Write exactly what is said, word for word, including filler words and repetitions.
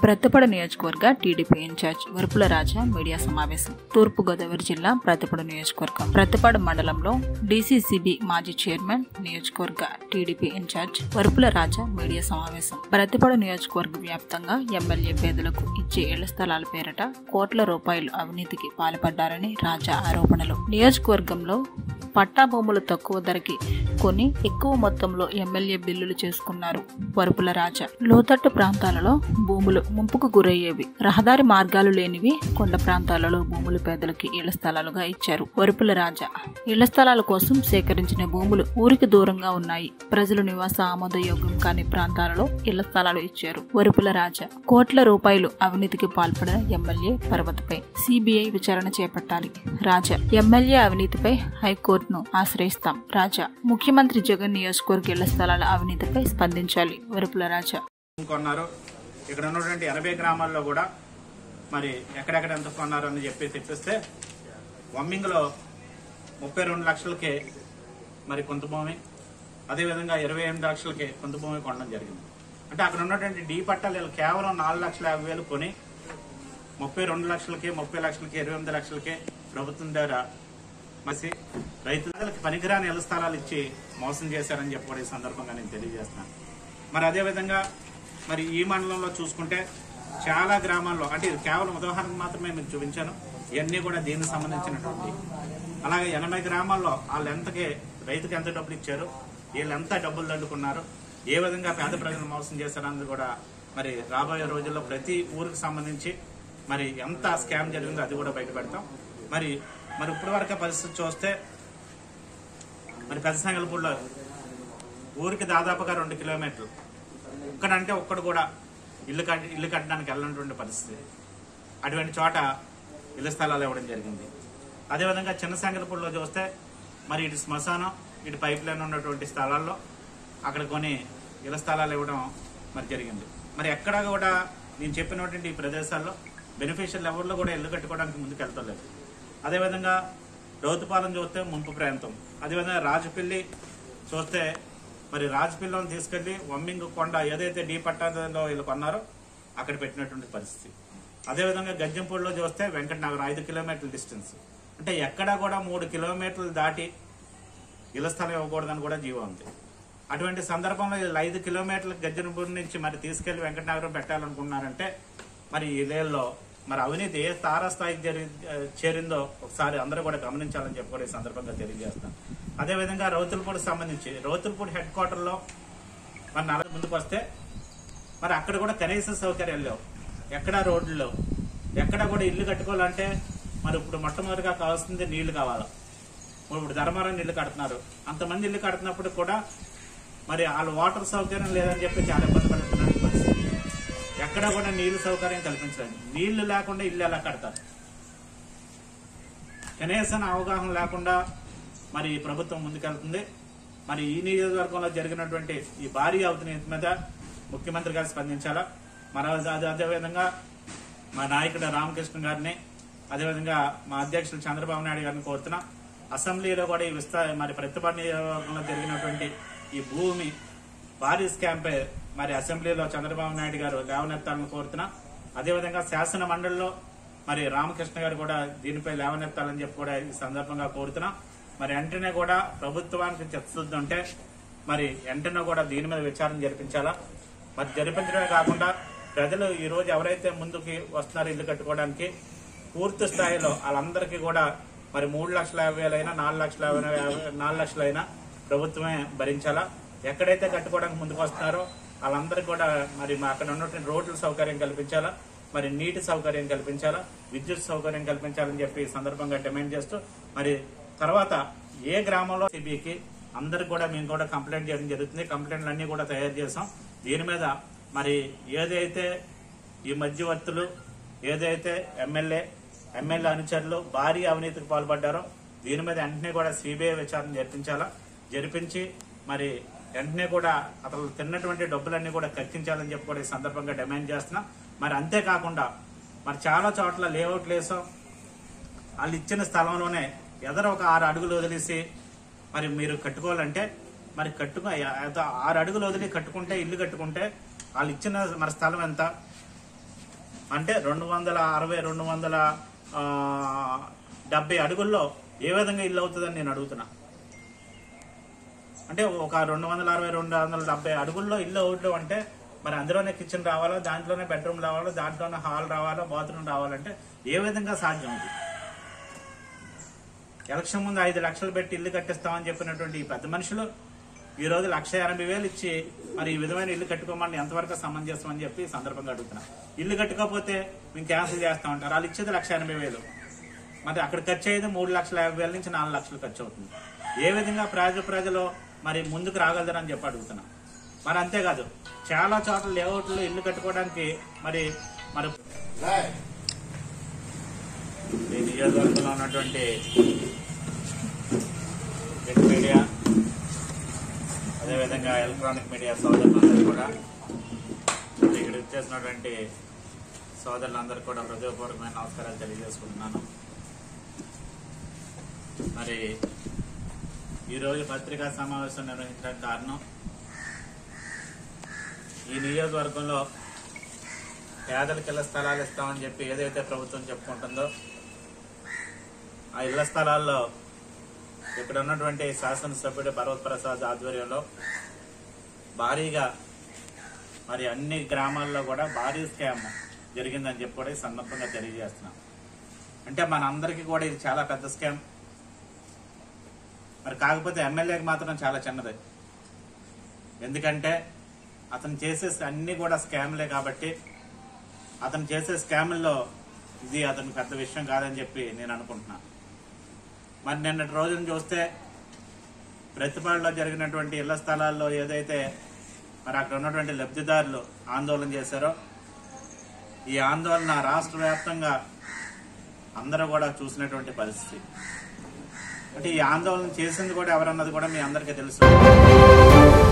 ప్రతిపాడు నియోజకవర్గ TDP incharge Varupula Raja media సమావేశం. తూర్పు గోదావరి జిల్లా ప్రతిపాడు నియోజకవర్గం ప్రతిపాడు మండలంలో డీసీసీబీ మాజీ చైర్మన్, నియోజకవర్గ TDP incharge Varupula Raja media సమావేశం. ప్రతిపాడు నియోజకవర్గ వ్యాప్తంగా ఎమ్మెల్యే పేదలకు ఇచ్చే ఇళ్ల స్థలాల పేరిట కోట్ల రూపాయలు అవినీతికి పాల్పడ్డారని రాజా ఆరోపణలు. నియోజకవర్గంలో పట్టా భూములు తక్కువ ధరకి కొని ఎక్కువ మొత్తంలో ఎమ్మెల్యే బిల్లులు చేసుకున్నారు వరుపుల రాజా. లోతట్టు ప్రాంతాలలో భూములు ముంపుకు గురయ్యేవి. రహదారి మార్గాలు లేనివి కొండ ప్రాంతాలలో భూములు పేదలకి ఇళ్ల స్థలాలుగా ఇచ్చారు వరుపుల రాజా. ఇళ్ల స్థలాల కోసం సేకరించిన భూములు ఊరికి దూరంగా ఉన్నాయి. ప్రజలు నివాస ఆమోదయోగ్యం కాని ప్రాంతాలలో ఇళ్ల స్థలాలు ఇచ్చారు వరుపుల రాజా. కోట్ల రూపాయలు అవినీతికి పాల్పడిన ఎమ్మెల్యే పర్వతపై సిబిఐ విచారణ చేపట్టాలి రాజా. ఎమ్మెల్యే అవినీతిపై హైకోర్టును ఆశ్రయిస్తాం రాజా. ముఖ్యమంత్రి జగన్ నియోజకవర్గ ఇళ్ల స్థలాల అవినీతిపై స్పందించాలి వరుపుల రాజా. ఇక్కడ ఉన్నటువంటి ఎనభై గ్రామాల్లో కూడా మరి ఎక్కడెక్కడ ఎంత కొన్నారు అని చెప్పి తెప్పిస్తే వమ్మింగ్లో ముప్పై రెండు లక్షలకే మరి కొంత భూమి, అదేవిధంగా ఇరవై ఎనిమిది లక్షలకే కొంత భూమి కొనడం జరిగింది. అంటే అక్కడ ఉన్నటువంటి డీ పట్టాలు కేవలం నాలుగు లక్షల యాభై వేలు కొని ముప్పై రెండు లక్షలకి ముప్పై లక్షలకి ఇరవై ఎనిమిది లక్షలకే ప్రభుత్వం ద్వారా మసి రైతులకు పనికిరాని ఇళ్ల స్థలాలు ఇచ్చి మోసం చేశారని చెప్పి కూడా ఈ సందర్భంగా నేను తెలియజేస్తున్నాను. మరి అదేవిధంగా మరి ఈ మండలంలో చూసుకుంటే చాలా గ్రామాల్లో, అంటే ఇది కేవలం ఉదాహరణకు మాత్రమే మీకు చూపించాను, ఇవన్నీ కూడా దీనికి సంబంధించినటువంటి. అలాగే ఎనభై గ్రామాల్లో వాళ్ళు ఎంతకి రైతుకి ఎంత డబ్బులు ఇచ్చారు, వీళ్ళు ఎంత డబ్బులు దండుకున్నారు, ఏ విధంగా పేద ప్రజలు మోసం చేశారన్నది కూడా మరి రాబోయే రోజుల్లో ప్రతి ఊరికి సంబంధించి మరి ఎంత స్కామ్ జరిగిందో అది కూడా బయట పెడతాం. మరి మరి ఇప్పటి వరకే పరిస్థితి చూస్తే మరి పెద్ద సంగల్పూడిలో ఊరికి దాదాపుగా రెండు కిలోమీటర్లు ఒక్కడంటే ఒక్కడు కూడా ఇల్లు కట్టి ఇల్లు కట్టడానికి వెళ్ళినటువంటి పరిస్థితి. అటువంటి చోట ఇళ్ల స్థలాలు ఇవ్వడం జరిగింది. అదేవిధంగా చిన్న సంగల్పూడిలో చూస్తే మరి ఇటు శ్మశానం ఇటు పైప్ లైన్ ఉన్నటువంటి స్థలాల్లో అక్కడ కొన్ని ఇళ్ల స్థలాలు ఇవ్వడం మరి జరిగింది. మరి ఎక్కడ కూడా నేను చెప్పినటువంటి ఈ ప్రదేశాల్లో బెనిఫిషియల్ ఎవరిలో కూడా ఇల్లు కట్టుకోవడానికి ముందుకు వెళ్తలేదు. అదేవిధంగా రౌతుపాలెం చూస్తే ముంపు ప్రాంతం, అదేవిధంగా రాజపల్లి చూస్తే మరి రాజపల్లిని తీసుకెళ్లి వమ్మింగ్ కొండ ఏదైతే డీ పట్టాలో వీళ్ళు కొన్నారో అక్కడ పెట్టినటువంటి పరిస్థితి. అదేవిధంగా గజ్జంపూడిలో చూస్తే వెంకటనగరం ఐదు కిలోమీటర్ల డిస్టెన్స్, అంటే ఎక్కడా కూడా మూడు కిలోమీటర్లు దాటి ఇళ్ల స్థలం ఇవ్వకూడదని కూడా జీవో ఉంది. అటువంటి సందర్భంలో వీళ్ళు ఐదు కిలోమీటర్ల గజ్జంపూడి నుంచి మరి తీసుకెళ్లి వెంకటనగరం పెట్టాలనుకున్నారంటే మరి ఈ ఇళ్లలో మరి అవినీతి ఏ తారాస్థాయికి జరి చేరిందో ఒకసారి అందరూ కూడా గమనించాలని చెప్పి కూడా ఈ సందర్భంగా తెలియజేస్తాం. అదేవిధంగా రౌతులపూడికి సంబంధించి రౌతులపూడి హెడ్ క్వార్టర్లో మరి నలభై ముందుకు వస్తే మరి అక్కడ కూడా కనీస సౌకర్యాలు లేవు, ఎక్కడా రోడ్లు లేవు, ఎక్కడ కూడా ఇల్లు కట్టుకోవాలంటే మరి ఇప్పుడు మొట్టమొదటిగా కావాల్సింది నీళ్లు కావాలి. ఇప్పుడు ధర్మారం ఇల్లు కడుతున్నారు, అంతమంది ఇల్లు కడుతున్నప్పుడు కూడా మరి వాళ్ళు వాటర్ సౌకర్యం లేదని చెప్పి చాలా ఇబ్బంది పడుతున్న పరిస్థితి. ఎక్కడ కూడా నీళ్లు సౌకర్యం కల్పించలేదు. నీళ్లు లేకుండా ఇల్లు ఎలా కడతారు? కనీసం అవగాహన లేకుండా మరి ప్రభుత్వం ముందుకెళ్తుంది. మరి ఈ నియోజకవర్గంలో జరిగినటువంటి ఈ భారీ అవినీతి మీద ముఖ్యమంత్రి గారు స్పందించాలా. మన అదేవిధంగా మా నాయకుడు రామకృష్ణ గారిని, అదేవిధంగా మా అధ్యక్షులు చంద్రబాబు నాయుడు గారిని కోరుతున్నా. అసెంబ్లీలో కూడా ఈ విస్తా మరి ప్రతిపాడు నియోజకవర్గంలో జరిగినటువంటి ఈ భూమి భారీ స్కామ్ పై మరి అసెంబ్లీలో చంద్రబాబు నాయుడు గారు లేవనెత్తాలని కోరుతున్నా. అదేవిధంగా శాసన మండలిలో మరి రామకృష్ణ గారు కూడా దీనిపై లేవనెత్తాలని చెప్పి కూడా ఈ సందర్భంగా కోరుతున్నా. మరి వెంటనే కూడా ప్రభుత్వానికి చెప్తుందంటే మరి వెంటనే కూడా దీని మీద విచారణ జరిపించాలా. మరి జరిపించడమే కాకుండా ప్రజలు ఈ రోజు ఎవరైతే ముందుకి వస్తున్నారో ఇల్లు కట్టుకోవడానికి పూర్తి స్థాయిలో వాళ్ళందరికీ కూడా మరి మూడు లక్షల యాభై వేలైనా నాలుగు లక్షల నాలుగు లక్షలైనా ప్రభుత్వమే భరించాలా. ఎక్కడైతే కట్టుకోవడానికి ముందుకు వస్తున్నారో వాళ్ళందరికీ కూడా మరి అక్కడ ఉన్నటువంటి రోడ్ల సౌకర్యం కల్పించాలా, మరి నీటి సౌకర్యం కల్పించాలా, విద్యుత్ సౌకర్యం కల్పించాలని చెప్పి ఈ సందర్భంగా డిమాండ్ చేస్తూ మరి తర్వాత ఏ గ్రామంలో సిబికి అందరికి కూడా మేము కూడా కంప్లైంట్ చేయడం జరుగుతుంది. కంప్లైంట్లు అన్ని కూడా తయారు చేసాం. దీని మీద మరి ఏదైతే ఈ మధ్యవర్తులు, ఏదైతే ఎమ్మెల్యే ఎమ్మెల్యే అనుచరులు భారీ అవినీతికి పాల్పడ్డారో దీని మీద వెంటనే కూడా సిబిఐ విచారణ జరిపించాలా. జరిపించి మరి వెంటనే కూడా అతను తిన్నటువంటి డబ్బులన్నీ కూడా కక్కించాలని చెప్పి కూడా ఈ సందర్భంగా డిమాండ్ చేస్తున్నా. మరి అంతేకాకుండా మరి చాలా చోట్ల లేఅవుట్లు వేసాం, వాళ్ళు ఇచ్చిన స్థలంలోనే ఎదర ఒక ఆరు అడుగులు వదిలేసి మరి మీరు కట్టుకోవాలంటే మరి కట్టుకు ఆరు అడుగులు వదిలి కట్టుకుంటే ఇల్లు కట్టుకుంటే వాళ్ళు ఇచ్చిన మరి స్థలం ఎంత, అంటే రెండు వందల అరవై రెండు వందల డెబ్బై అడుగుల్లో ఏ విధంగా ఇల్లు అవుతుందని నేను అడుగుతున్నా. అంటే ఒక రెండు వందల అరవై రెండు వందల డెబ్బై అడుగుల్లో ఇల్లు అవడం అంటే మరి అందులోనే కిచెన్ రావాలా, దాంట్లోనే బెడ్రూమ్ రావాలా, దాంట్లోనే హాల్ రావాలా, బాత్రూమ్ రావాలంటే ఏ విధంగా సాధ్యం అది? ఎలక్షన్ ముందు ఐదు లక్షలు పెట్టి ఇల్లు కట్టిస్తామని చెప్పినటువంటి ఈ పెద్ద మనుషులు ఈ రోజు లక్ష ఎనభై వేలు ఇచ్చి మరి ఈ విధమైన ఇల్లు కట్టుకోమని ఎంతవరకు సమంజసం అని చెప్పి సందర్భంగా అడుగుతున్నా. ఇల్లు కట్టుకోకపోతే మేము క్యాన్సిల్ చేస్తామంటారు. వాళ్ళు ఇచ్చేది లక్ష ఎనభై వేలు మరి అక్కడ ఖర్చు అయ్యేది మూడు లక్షల యాభై వేల నుంచి నాలుగు లక్షలు ఖర్చు అవుతుంది. ఏ విధంగా ప్రజలు ప్రజలు మరి ముందుకు రాగలరని చెప్పి అడుగుతున్నా. మరి అంతేకాదు చాలా చోట్ల లేఅవుట్లో ఇల్లు కట్టుకోవడానికి మరి మరి ఈ నియోజకవర్గంలో ఉన్నటువంటి ప్రింట్ మీడియా అదేవిధంగా ఎలక్ట్రానిక్ మీడియా సోదరులందరూ కూడా ఇక్కడ ఇచ్చేసినటువంటి సోదరులందరూ కూడా హృదయపూర్వకమైన నమస్కారాలు తెలియజేసుకుంటున్నాను. మరి ఈరోజు పత్రికా సమావేశం నిర్వహించడానికి కారణం ఈ నియోజకవర్గంలో పేదలకు ఇళ్ల స్థలాలు ఇస్తామని చెప్పి ఏదైతే ప్రభుత్వం చెప్పుకుంటుందో ఆ ఇళ్ల స్థలాల్లో ఇక్కడ ఉన్నటువంటి శాసనసభ్యుడు భరత్ ప్రసాద్ ఆధ్వర్యంలో భారీగా మరి అన్ని గ్రామాల్లో కూడా భారీ స్కామ్ జరిగిందని చెప్పి కూడా ఈ సందర్భంగా తెలియజేస్తున్నాం. అంటే మన అందరికీ కూడా ఇది చాలా పెద్ద స్కామ్. మరి కాకపోతే ఎమ్మెల్యేకి మాత్రం చాలా చిన్నది. ఎందుకంటే అతను చేసే అన్ని కూడా స్కామ్లే కాబట్టి అతను చేసే స్కాముల్లో ఇది అతను పెద్ద విషయం కాదని చెప్పి నేను అనుకుంటున్నాను. మరి నిన్నటి రోజున చూస్తే ప్రతిపాడులో జరిగినటువంటి ఇళ్ల స్థలాల్లో ఏదైతే మరి అక్కడ ఉన్నటువంటి లబ్ధిదారులు ఆందోళన చేశారో ఈ ఆందోళన రాష్ట్ర వ్యాప్తంగా అందరూ కూడా చూసినటువంటి పరిస్థితి. అంటే ఈ ఆందోళన చేసింది కూడా ఎవరన్నది కూడా మీ అందరికీ తెలుసు.